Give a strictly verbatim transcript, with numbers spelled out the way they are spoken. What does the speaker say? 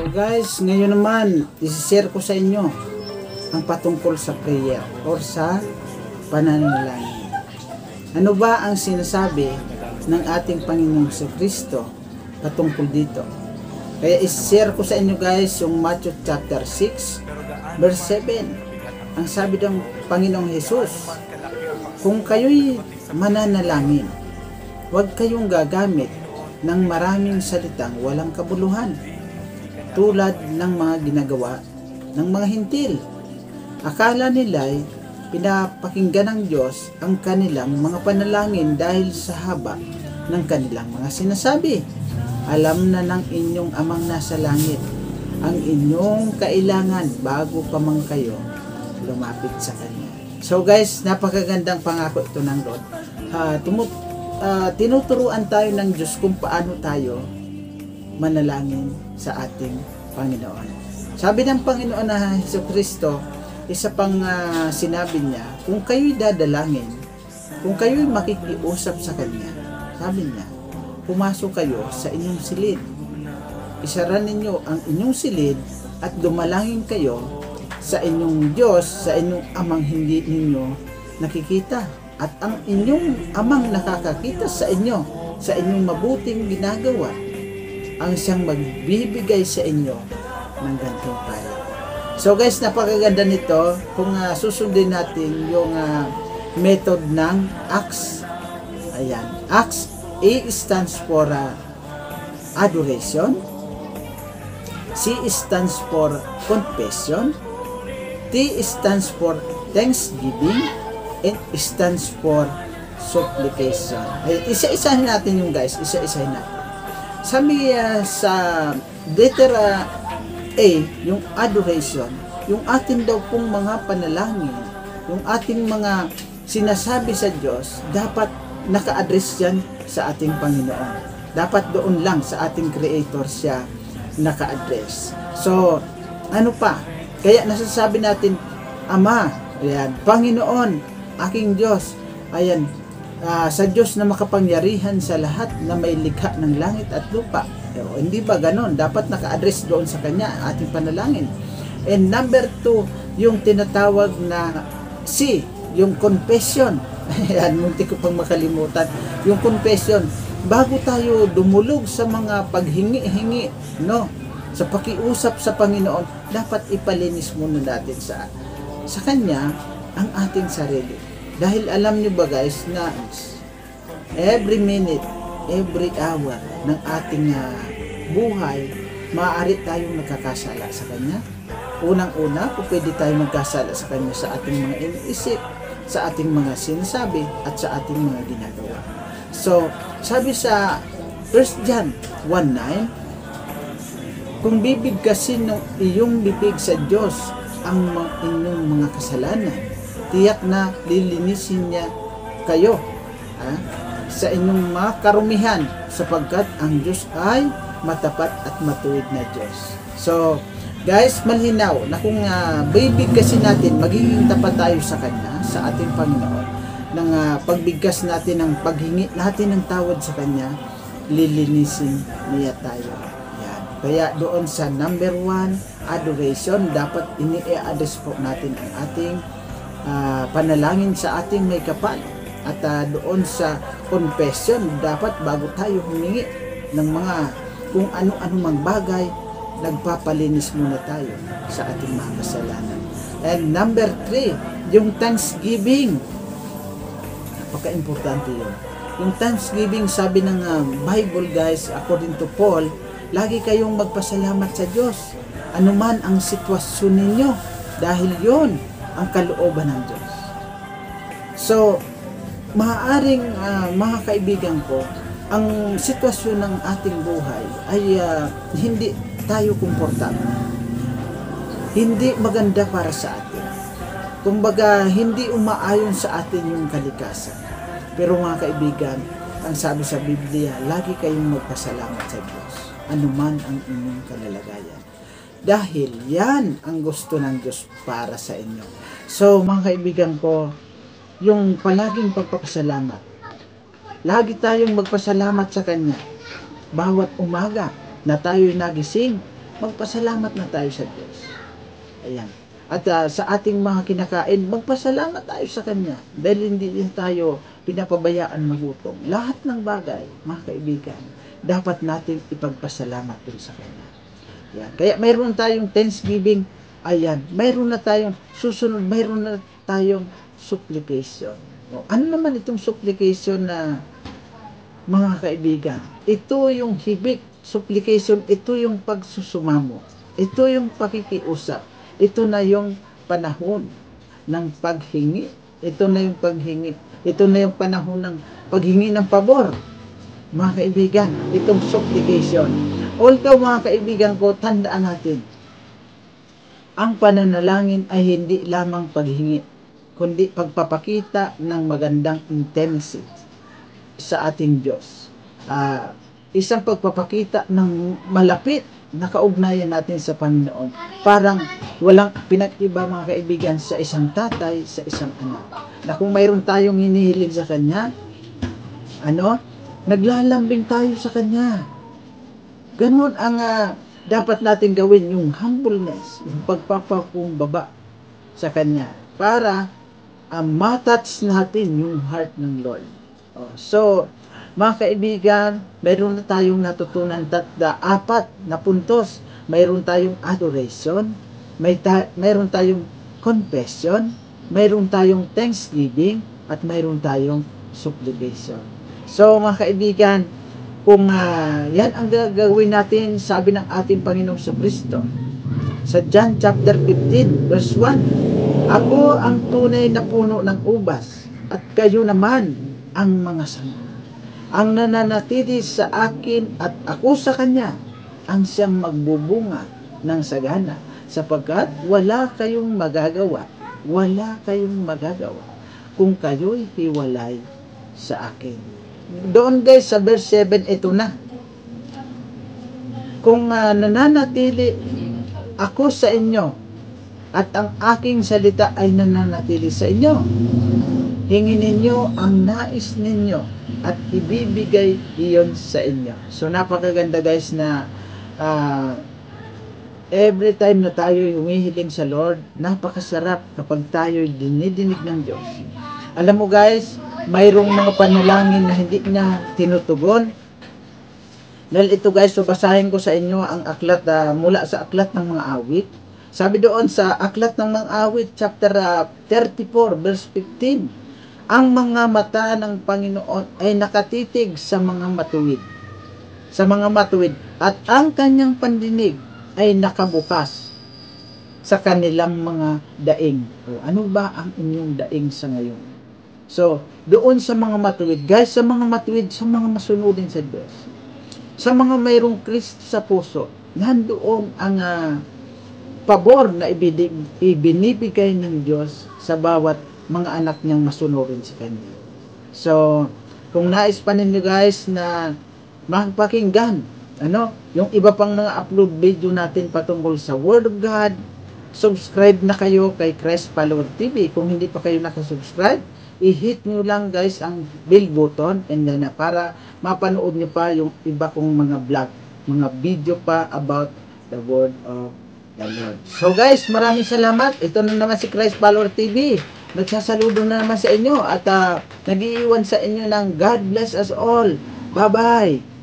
So guys, ngayon naman, isi-share ko sa inyo ang patungkol sa prayer or sa pananalangin. Ano ba ang sinasabi ng ating Panginoong Kristo patungkol dito? Kaya isi-share ko sa inyo guys yung Matthew chapter six verse seven. Ang sabi ng Panginoong Jesus, kung kayo'y mananalangin, huwag kayong gagamit ng maraming salitang walang kabuluhan, tulad ng mga ginagawa ng mga hintil. Akala nila'y pinapakinggan ng Diyos ang kanilang mga panalangin dahil sa haba ng kanilang mga sinasabi. Alam na ng inyong amang nasa langit ang inyong kailangan bago pa man kayo lumapit sa Kanya. So guys, napakagandang pangako ito ng Lord. Uh, tumut uh, tinuturuan tayo ng Diyos kung paano tayo manalangin sa ating Panginoon. Sabi ng Panginoon na Jesucristo, isa pang uh, sinabi niya, kung kayo'y dadalangin, kung kayo'y makikiusap sa Kanya, sabi niya, pumasok kayo sa inyong silid. Isara ninyo ang inyong silid at dumalangin kayo sa inyong Diyos, sa inyong amang hindi ninyo nakikita. At ang inyong amang nakakakita sa inyo, sa inyong mabuting ginagawa, ang siyang magbibigay sa inyo ng gantimpala. So guys, napakaganda nito kung uh, susundin natin yung uh, method ng ACTS. Ayan, ACTS. A stands for uh, adoration, C stands for confession, T stands for thanksgiving, and stands for supplication. Ay, isa-isahin natin yung guys, isa-isahin natin. Sabi uh, sa letter uh, A, yung adoration, yung atin daw pong mga panalangin, yung ating mga sinasabi sa Diyos, dapat naka-address yan sa ating Panginoon. Dapat doon lang sa ating Creator siya naka-address. So, ano pa? Kaya nasasabi natin, Ama, ayan, Panginoon, aking Diyos, ayan, uh, sa Diyos na makapangyarihan sa lahat na may likha ng langit at lupa. O, hindi ba ganon? Dapat naka-address doon sa Kanya ating panalangin. And number two, yung tinatawag na C, yung confession. Ayan, munti ko pang makalimutan. Yung confession, bago tayo dumulog sa mga paghingi-hingi, no, sa pakiusap sa Panginoon, dapat ipalinis muna natin sa sa Kanya ang ating sarili. Dahil alam nyo ba guys, na every minute, every hour ng ating uh, buhay, maaari tayong nagkakasala sa Kanya. Unang-una, kung pwede tayong magkasala sa Kanya sa ating mga iniisip, sa ating mga sinasabi, at sa ating mga ginagawa. So, sabi sa First John one nine, kung bibigkasin ng iyong bibig sa Diyos ang inyong mga kasalanan, tiyak na lilinisin niya kayo ha, sa inyong mga karumihan, sapagkat ang Diyos ay matapat at matuwid na Diyos. So, guys, malinaw na kung uh, bibigkasin natin, magiging tapat tayo sa Kanya, sa ating Panginoon, ng uh, pagbigkas natin, ng paghingi natin ng tawad sa Kanya, lilinisin niya tayo. Yan. Kaya doon sa number one, adoration, dapat ini-address po natin ang ating uh, panalangin sa ating may kapal. At uh, doon sa confession, dapat bago tayo humingi ng mga kung ano-ano mang bagay, nagpapalinis muna tayo sa ating mga kasalanan. And number three, yung thanksgiving. Napaka-importante yun. Yung thanksgiving, sabi ng uh, Bible guys, according to Paul, lagi kayong magpasalamat sa Diyos, anuman ang sitwasyon ninyo, dahil yon ang kalooban ng Diyos. So, maaaring uh, mga kaibigan ko, ang sitwasyon ng ating buhay ay uh, hindi tayo komportable. Hindi maganda para sa atin. Kumbaga, hindi umaayon sa atin yung kalikasan. Pero mga kaibigan, ang sabi sa Biblia, lagi kayong magpasalamat sa Diyos, anuman ang inyong kalalagayan. Dahil yan ang gusto ng Diyos para sa inyo. So, mga kaibigan ko, yung palaging pagpapasalamat, lagi tayong magpasalamat sa Kanya. Bawat umaga na tayo'y nagising, magpasalamat na tayo sa Diyos. Ayan. At uh, sa ating mga kinakain, magpasalamat tayo sa Kanya. Dahil hindi din tayo pinapabayaan magutom. Lahat ng bagay, mga kaibigan, dapat natin ipagpasalamat dun sa Kanya. Ayan. Kaya mayroon tayong Thanksgiving. Ayan. Mayroon na tayong susunod, mayroon na tayong supplication. O, ano naman itong supplication na mga kaibigan? Ito yung hibik. Supplication, ito yung pagsusumamo. Ito yung pakikiusap. Ito na yung panahon ng paghingi. Ito na yung paghingi. Ito na yung panahon ng paghingi ng pabor. Mga kaibigan, itong supplication. Although mga kaibigan ko, tandaan natin, ang pananalangin ay hindi lamang paghingi, kundi pagpapakita ng magandang intensity sa ating Diyos. Ah, uh, isang pagpapakita ng malapit na kaugnayan natin sa Panginoon. Parang walang pinag-iba mga kaibigan sa isang tatay, sa isang anak. Na kung mayroon tayong hinihiling sa Kanya, ano, naglalambing tayo sa Kanya. Ganun ang uh, dapat natin gawin, yung humbleness, yung pagpapakumbaba sa Kanya. Para uh, matouch natin yung heart ng Lord. Oh, so, mga kaibigan, mayroon na tayong natutunan tatda, apat na puntos. Mayroon tayong adoration, may ta mayroon tayong confession, mayroon tayong thanksgiving, at mayroon tayong supplication. So mga kaibigan, kung uh, yan ang gagawin natin, sabi ng ating Panginoong Kristo sa John chapter fifteen verse one, ako ang tunay na puno ng ubas, at kayo naman ang mga sanga. Ang nananatili sa akin at ako sa Kanya, ang siyang magbubunga ng sagana, sapagkat wala kayong magagawa, wala kayong magagawa kung kayo'y hiwalay sa akin. Doon guys, sa verse seven, ito na. Kung uh, nananatili ako sa inyo, at ang aking salita ay nananatili sa inyo, hingin ninyo ang nais ninyo, at ibibigay iyon sa inyo. So napakaganda guys na uh, every time na tayo humihiling sa Lord, napakasarap kapag tayo dinidinig ng Diyos. Alam mo guys, mayroong mga panalangin na hindi niya tinutugon. Dahil ito guys, so basahin ko sa inyo ang aklat uh, mula sa aklat ng mga awit. Sabi doon sa aklat ng mga awit, chapter uh, thirty-four, verse fifteen, ang mga mata ng Panginoon ay nakatitig sa mga matuwid. Sa mga matuwid. At ang kanyang pandinig ay nakabukas sa kanilang mga daing. O, ano ba ang inyong daing sa ngayon? So, doon sa mga matuwid. Guys, sa mga matuwid, sa mga masunodin sa Diyos. Sa mga mayroong Kristo sa puso, nandoon ang uh, pabor na ibinibigay ng Diyos sa bawat mga anak niyang masunurin sa Kanya. So, kung nais pa ninyo guys na makapakinggan, ano, yung iba pang mga upload video natin patungkol sa Word of God, subscribe na kayo kay Christ Follower T V. Kung hindi pa kayo nakasubscribe, i-hit nyo lang guys ang bell button and then para mapanood nyo pa yung iba kong mga vlog, mga video pa about the Word of the Lord. So guys, maraming salamat. Ito na naman si Christ Follower T V. Nagsasaludo na naman sa inyo at uh, nag-iiwan sa inyo ng God bless us all. Bye-bye.